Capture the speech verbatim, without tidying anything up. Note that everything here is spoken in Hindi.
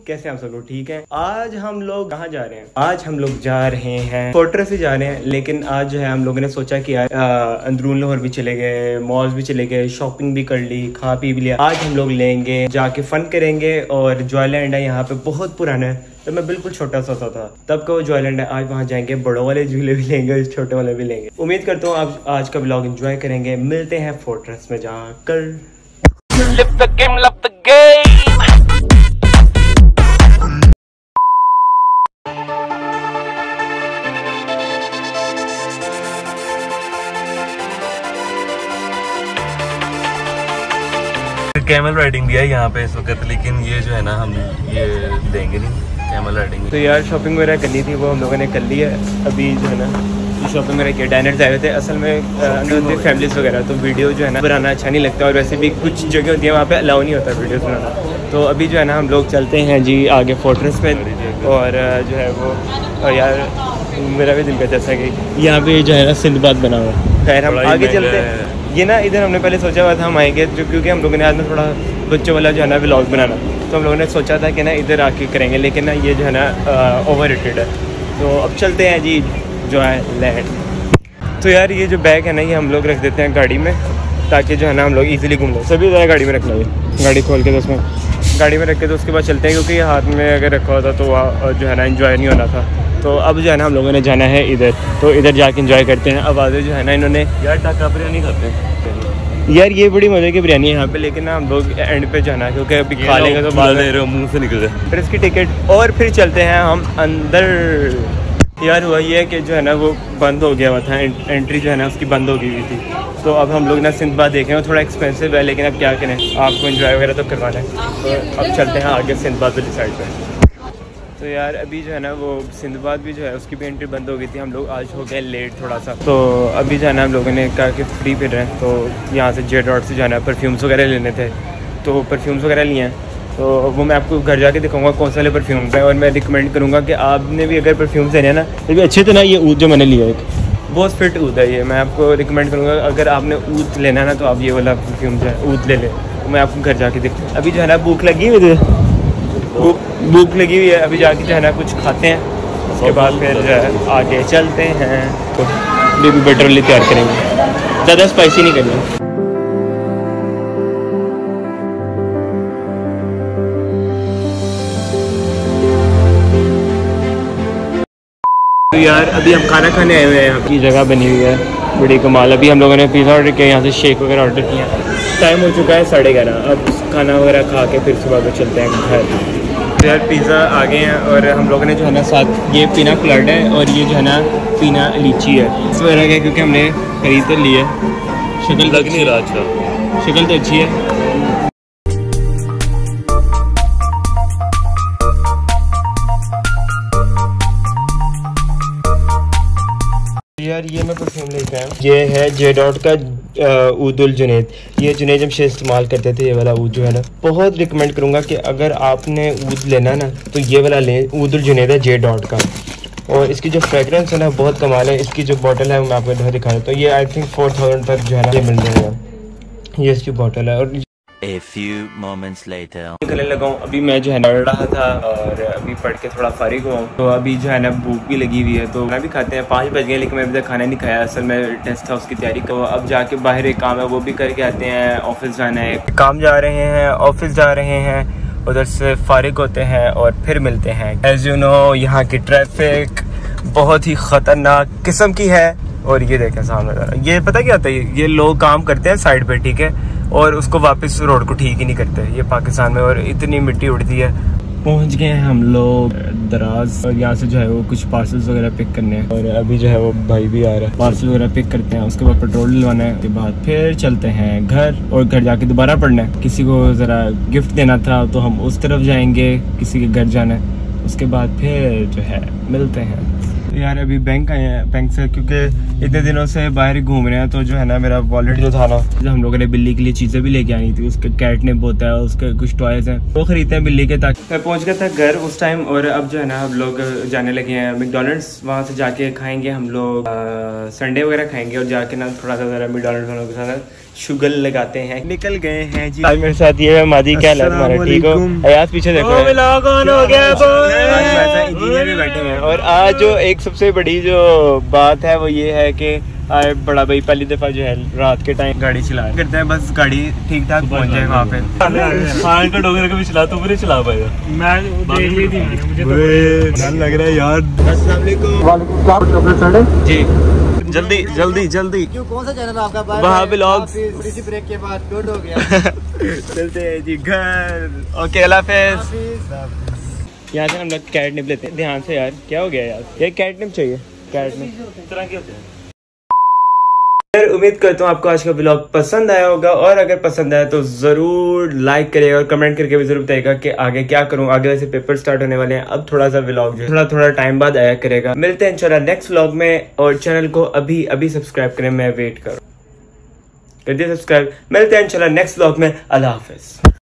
कैसे आप सब लोग ठीक हैं। आज हम लोग कहाँ जा रहे हैं? आज हम लोग जा रहे हैं फोर्ट्रेस ही जा रहे हैं, लेकिन आज जो है हम लोगों ने सोचा कि यार अंदरून लाहौर भी चले गए, मॉल्स भी चले गए, शॉपिंग भी कर ली, खा पी भी लिया। आज हम लोग लेंगे जाके फन करेंगे। और जॉयलैंड है यहाँ पे, बहुत पुराना है, तो मैं बिल्कुल छोटा सा था तब का वो जॉयलैंड है। आज वहाँ जाएंगे, बड़ों वाले झूले भी लेंगे, छोटे वाले भी लेंगे। उम्मीद करता हूँ आप आज का ब्लॉग एंजॉय करेंगे। मिलते हैं फोर्ट्रेस में जाकर। Lift the game, love the game. Camel riding भी है यहाँ पे इस वक्त, लेकिन ये जो है ना हम ये देंगे नहीं कैमल राइडिंग। तो यार शॉपिंग वगैरह करनी थी, वो हम लोगों ने कर ली है। अभी जो है ना शॉपिंग वगैरह किया, डाइनर्स आए थे असल में अंदर फैमिलीज वगैरह, तो वीडियो जो है ना बनाना अच्छा नहीं लगता। और वैसे भी कुछ जगह होती है वहाँ पे अलाउ नहीं होता वीडियोस बनाना। तो अभी जो है ना हम लोग चलते हैं जी आगे फोर्ट्रेस पे। और जो है वो और यार मेरा भी दिल करता था कि यहाँ पे जो है ना सिंदबाद बना हुआ है। खैर हम आगे चलते हैं। ये ना इधर हमने पहले सोचा हुआ था हम आएंगे, जो क्योंकि हम लोगों ने आज ना थोड़ा बच्चों वाला जो है ना व्लॉग बनाना, तो हम लोगों ने सोचा था कि ना इधर आके करेंगे, लेकिन ना ये जो है ना ओवर रेटेड है। तो अब चलते हैं जी जो है लैंड। तो यार ये जो बैग है ना ये हम लोग रख देते हैं गाड़ी में, ताकि जो है ना हम लोग इजीली घूम लें। सभी ज़्यादा गाड़ी में रखना है, गाड़ी खोल के तो उसमें गाड़ी में रख के तो उसके बाद चलते हैं, क्योंकि ये हाथ में अगर रखा होता तो वहाँ जो है ना एंजॉय नहीं होना था। तो अब जो है ना हम लोगों ने जाना है इधर, तो इधर जाके एंजॉय करते हैं। अब आगे जो है ना इन्होंने यार टाका बिरयानी खाते हैं यार, ये बड़ी मज़े की बिरयानी है यहाँ पे, लेकिन ना हम लोग एंड पे जाना, क्योंकि अभी खा लेंगे तो बाद में मुँह से निकल जाए। फिर इसकी टिकट और फिर चलते हैं हम अंदर। यार हुआ ये है कि जो है ना वो बंद हो गया हुआ था, एंट्री जो है ना उसकी बंद हो गई हुई थी। तो अब हम लोग ना सिंदबाद देखें, वो थोड़ा एक्सपेंसिव है, लेकिन अब क्या करें, आपको एंजॉय वगैरह तो करवाना है। तो अब चलते हैं आगे सिंदबाद वाली साइड पर। तो यार अभी जो है ना वो सिंदबाद भी जो है उसकी भी एंट्री बंद हो गई थी। हम लोग आज हो गए लेट थोड़ा सा, तो अभी जो है ना हम लोगों ने कहा कि फ्री फिर रहे हैं। तो यहाँ से जे डॉट से जो है ना परफ्यूम्स वगैरह लेने थे, तो परफ्यूम्स वगैरह लिए हैं। तो वो मैं आपको घर जाके दिखाऊंगा कौन से वाले परफ्यूम्स हैं। और मैं रिकमेंड करूँगा कि आपने भी अगर परफ्यूम्स लेने हैं ना, ये भी अच्छे थे ना। ये ऊद जो मैंने लिया एक बहुत फिट ऊद है, ये मैं आपको रिकमेंड करूँगा। अगर आपने ऊद लेना है ना तो आप ये वाला परफ्यूम जो है ऊद ले लें। तो मैं आपको घर जाके दिख अभी जो है ना भूख लगी हुई है, भूख भूख लगी हुई है। अभी जाके जो है ना कुछ खाते हैं, उसके बाद फिर जो है आगे चलते हैं। तो बेबी बटर वाली तैयार करेंगे, ज़्यादा स्पाइसी नहीं करेंगे। तो यार अभी हम खाना खाने आए हुए हैं, यहाँ की जगह बनी हुई है बड़ी कमाल। अभी हम लोगों ने पिज़्ज़ा ऑर्डर किया, यहाँ से शेक वगैरह ऑर्डर किया। टाइम हो चुका है साढ़े ग्यारह। अब खाना वगैरह खा के फिर सुबह को चलते हैं घर। तो यार पिज़्ज़ा आ गए हैं और हम लोगों ने जो है ना साथ ये पीना कोलाडा है और ये जो है ना पीना लीची है। इस वजह है क्योंकि हमने खरीद तो ली है। शक्ल लग नहीं रहा अच्छा, शक्ल तो अच्छी है। यार ये मैं परफ्यूम लेके आया हूँ, ये है जे डॉट का ऊदुल जुनैद। ये जुनैद जमशेद इस्तेमाल करते थे, ये वाला ऊद जो है ना बहुत रिकमेंड करूँगा कि अगर आपने ऊद लेना ना तो ये वाला लें। ऊदुल जुनैद है जे डॉट का, और इसकी जो फ्रेगरेंस है ना बहुत कमाल है। इसकी जो बॉटल है मैं आपको इधर दिखा देता हूँ। ये आई थिंक फोर थाउजेंड तक जो है ना ये मिल जाएगा। ये इसकी बॉटल है। और A few moments later. निकलने लगा हूँ। अभी मैं जो है पढ़ रहा था और अभी पढ़ के थोड़ा फारिग हुआ हूँ, तो अभी जो है ना भूख भी लगी हुई है। तो खाना भी खाते हैं, पाँच बज गए, लेकिन मैं अभी तक खाना नहीं खाया। असल में टेस्ट था उसकी तैयारी। तो अब जाके बाहर एक काम है वो भी करके आते हैं। ऑफिस जाना है, काम जा रहे हैं, ऑफिस जा रहे हैं, उधर से फारिग होते हैं और फिर मिलते हैं। एज यू नो यहाँ की ट्रैफिक बहुत ही ख़तरनाक किस्म की है। और ये देखें सामने, ये पता क्या होता है, ये लोग काम करते हैं साइड पे, ठीक है, और उसको वापस रोड को ठीक ही नहीं करते। ये पाकिस्तान में, और इतनी मिट्टी उड़ती है। पहुंच गए हैं हम लोग दराज, और यहाँ से जो है वो कुछ पार्सल्स वगैरह पिक करने हैं। और अभी जो है वो भाई भी आ रहा है, पार्सल वगैरह पिक करते हैं, उसके बाद पेट्रोल डलवाना है। उसके बाद फिर चलते हैं घर, और घर जाके दोबारा पढ़ना है। किसी को ज़रा गिफ्ट देना था तो हम उस तरफ जाएंगे, किसी के घर जाना है। उसके बाद फिर जो है मिलते हैं। तो यार अभी बैंक आए हैं, बैंक से, क्योंकि इतने दिनों से बाहर ही घूम रहे हैं। तो जो है ना मेरा वॉलेट जो था ना, जो हम लोगों ने बिल्ली के लिए चीज़ें भी लेके आनी थी, उसका कैटनेप होता है, उसके कुछ टॉयज हैं वो खरीदते हैं बिल्ली के। ताकि मैं पहुंच गया था घर उस टाइम। और अब जो है ना हम लोग जाने लगे हैं मैकडॉनल्ड्स, वहाँ से जाके खाएंगे हम लोग संडे वगैरह खाएंगे। और जाके ना थोड़ा सा ज़रा मैकडॉनल्ड्स वालों के साथ शुगल लगाते हैं, निकल गए हैं जी। आज मेरे साथ ये है मादी, क्या हाल है तुम्हारा, ठीक हो? अयाज पीछे देखो, कौन हो गया इंजीनियर भी बैठे हैं। और आज जो एक सबसे बड़ी जो बात है वो ये है कि आए बड़ा भाई पहली दफा जो है रात के टाइम गाड़ी चला करते हैं, बस गाड़ी ठीक ठाक पहुंच जाए वहाँ पे। का डोगर कभी चला तो भी चला पाएगा, मैं देख ली थी, मुझे लग रहा है यार। जी जल्दी जल्दी जल्दी। क्यों, कौन सा चैनल आपका? वहाँ व्लॉग्स। थोड़ी सी ब्रेक के बाद गुड हो गया। चलते हैं जी घर। ओके अल्लाह हाफिज़। यहाँ से हम लोग कैटनिप लेते हैं, ध्यान से यार, क्या हो गया यार, ये कैटनिप चाहिए, कैटनिप तरह के होते हैं। यार उम्मीद करता हूँ आपको आज का व्लॉग पसंद आया होगा, और अगर पसंद आया तो जरूर लाइक करिएगा और कमेंट करके भी जरूर बताइएगा कि आगे क्या करूँ। आगे वैसे पेपर स्टार्ट होने वाले हैं, अब थोड़ा सा व्लॉग जो थोड़ा थोड़ा टाइम बाद आया करेगा। मिलते हैं इंशाल्लाह नेक्स्ट व्लॉग में, और चैनल को अभी अभी सब्सक्राइब करें, मैं वेट करूँ, कर दिया सब्सक्राइब। मिलते हैं इंशाल्लाह नेक्स्ट व्लॉग में। अल्लाह हाफिज।